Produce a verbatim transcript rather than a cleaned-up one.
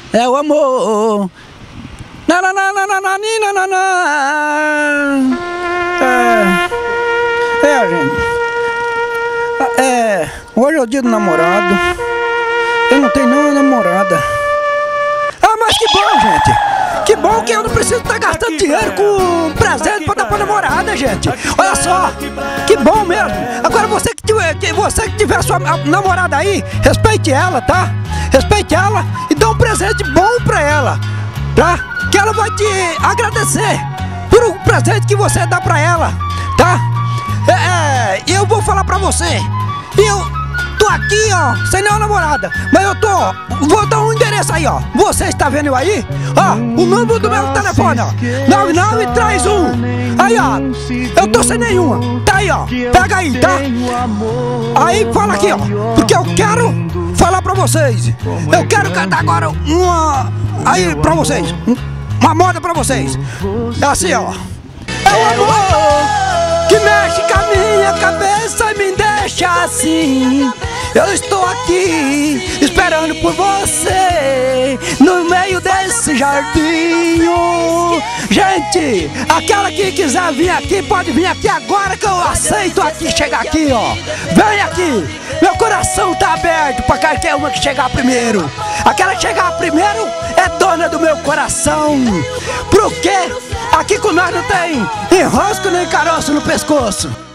é o amor. Na na na na na na na na na. É, é, gente. É, hoje é o dia do namorado. Eu não tenho nenhuma namorada. Ah, mas que bom, gente. Que bom que eu não preciso estar gastando dinheiro com presente pra dar pra namorada, gente. Olha só, que bom mesmo. Agora você que tiver, que você que tiver sua namorada aí, respeite ela, tá? Respeite ela e dá um presente bom pra ela, tá? Que ela vai te agradecer por um presente que você dá pra ela, tá? É, é, eu vou falar pra você. Eu tô aqui, ó, sem nenhuma namorada, mas eu tô, vou dar um endereço aí, ó. Você está vendo eu aí? Ó, o número do meu telefone, ó, nove nove três um. Aí, ó, eu tô sem nenhuma. Tá aí, ó, pega aí, tá? Aí fala aqui, ó, porque eu quero falar pra vocês. Eu quero cantar agora uma, aí pra vocês, uma moda pra vocês. É assim, ó. É o amor que mexe com a minha cabeça e me deixa assim. Eu estou aqui esperando por você no meio desse jardim. Gente, aquela que quiser vir aqui pode vir aqui agora que eu aceito aqui, chegar aqui, ó. Vem aqui, meu coração tá aberto pra qualquer uma que chegar primeiro. Aquela que chegar primeiro é dona do meu coração. Por quê? Aqui com nós não tem enrosco nem caroço no pescoço.